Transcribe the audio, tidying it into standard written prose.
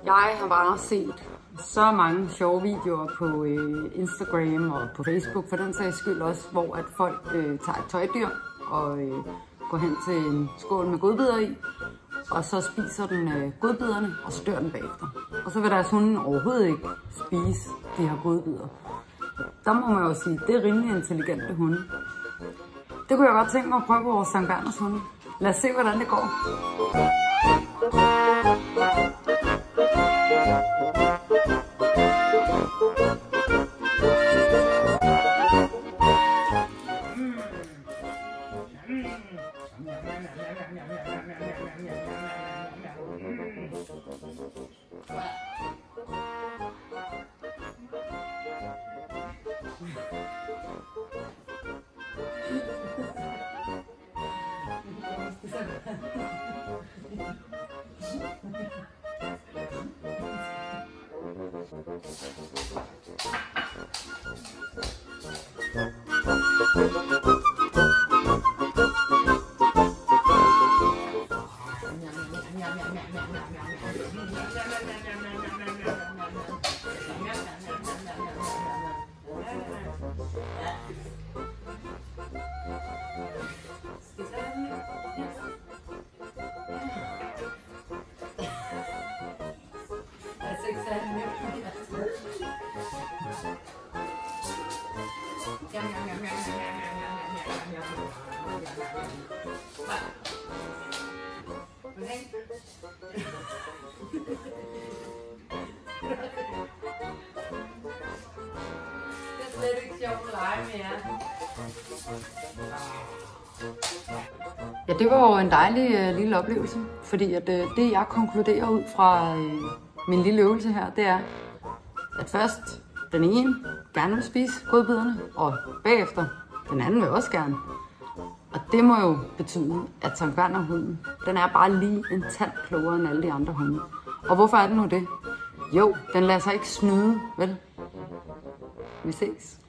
Jeg har bare set så mange sjove videoer på Instagram og på Facebook, for den sags skyld også, hvor at folk tager et tøjdyr og går hen til en skål med godbidder i, og så spiser den godbidderne, og så dør den bagefter. Og så vil deres hunde overhovedet ikke spise de her godbidder. Der må man jo sige, det er rimelig intelligente hunde. Det kunne jeg godt tænke mig at prøve på vores Sankt Bernhards hunde. Lad os se, hvordan det går. Ja, det var jo en dejlig lille oplevelse, fordi at det jeg konkluderer ud fra min lille øvelse her, det er, at først den ene gerne vil spise godbidderne, og bagefter den anden vil også gerne. Og det må jo betyde, at Sankt Bernhard hunden, den er bare lige en tand klogere end alle de andre hunde. Og hvorfor er den nu det? Jo, den lader sig ikke snyde, vel? Vi ses.